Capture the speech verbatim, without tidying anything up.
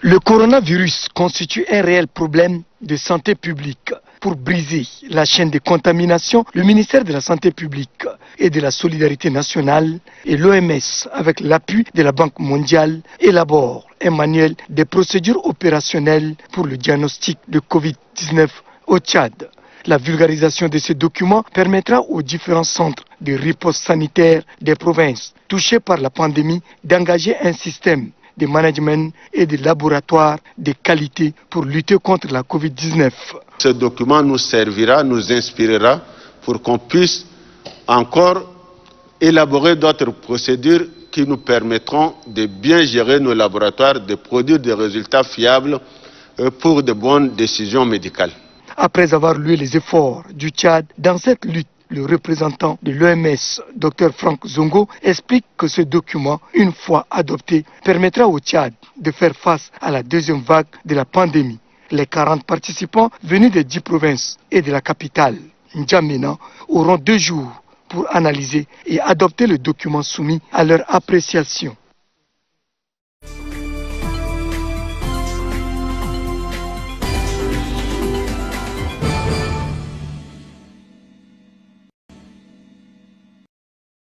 Le coronavirus constitue un réel problème de santé publique. Pour briser la chaîne de contamination, le ministère de la Santé publique et de la Solidarité nationale et l'O M S, avec l'appui de la Banque mondiale, élaborent un manuel des procédures opérationnelles pour le diagnostic de Covid dix-neuf au Tchad. La vulgarisation de ces documents permettra aux différents centres de riposte sanitaire des provinces touchées par la pandémie d'engager un système de management et de laboratoires de qualité pour lutter contre la Covid dix-neuf. Ce document nous servira, nous inspirera pour qu'on puisse encore élaborer d'autres procédures qui nous permettront de bien gérer nos laboratoires, de produire des résultats fiables pour de bonnes décisions médicales. Après avoir lu les efforts du Tchad dans cette lutte, le représentant de l'O M S, Dr Franck Zongo, explique que ce document, une fois adopté, permettra au Tchad de faire face à la deuxième vague de la pandémie. Les quarante participants venus des dix provinces et de la capitale, N'Djamena, auront deux jours pour analyser et adopter le document soumis à leur appréciation.